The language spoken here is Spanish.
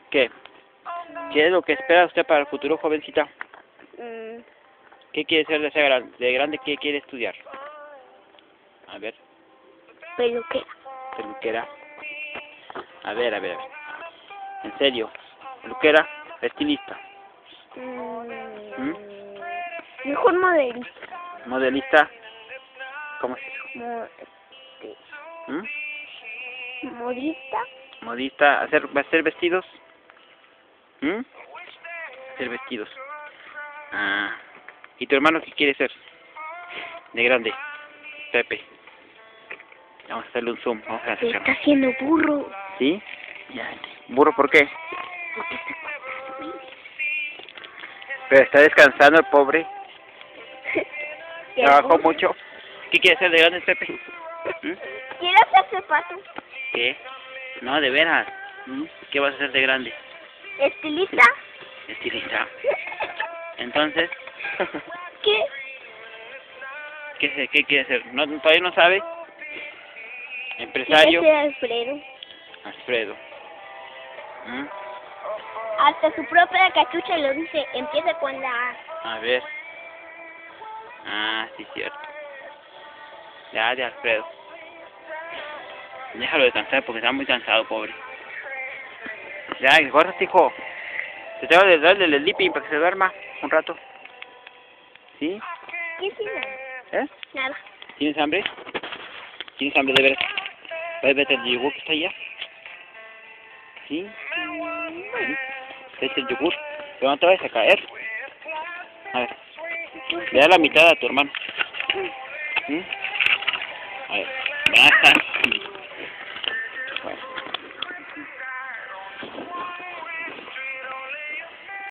¿Qué? ¿Qué es lo que espera usted para el futuro, jovencita? Mm, ¿Qué quiere ser de grande? ¿Qué quiere estudiar? A ver, peluquera. peluquera. A ver. En serio, peluquera, estilista. ¿Mm? Mejor modelista. Modelista. ¿Cómo es eso? ¿Mm? Modista. Modista, ¿va a hacer vestidos? ¿Mm? Hacer vestidos. Ah. ¿Y tu hermano qué quiere ser? De grande. Pepe. Vamos a hacerle un zoom. Vamos a Se hacer. está haciendo burro. ¿Sí? Ya. ¿Burro por qué? Porque está con las Pero está descansando el pobre. Trabajó burro. mucho. ¿Qué quiere ser de grande, Pepe? ¿Mm? Quiero hacer zapatos. ¿Qué? No, de veras. ¿Mm? ¿Qué vas a hacer de grande? Estilista. Estilista. Entonces, ¿Qué? ¿qué quiere hacer? ¿No, todavía no sabe? Empresario. Quiero ser Alfredo. Alfredo. ¿Mm? Hasta su propia cachucha lo dice. Empieza con la A. A ver. Ah, sí, cierto. Ya, de Alfredo. Déjalo descansar porque está muy cansado, pobre. Ya, guárdate, hijo. Te tengo que darle el sleeping para que se duerma un rato. ¿Sí? ¿Qué es eso? ¿Eh? Nada. ¿Tienes hambre? ¿Tienes hambre de veras? Vete el yogur que está allá. ¿Sí? Vete el yogur. Pero no te vayas a caer. A ver. Le da la mitad a tu hermano. ¿Mm? A ver. Bueno.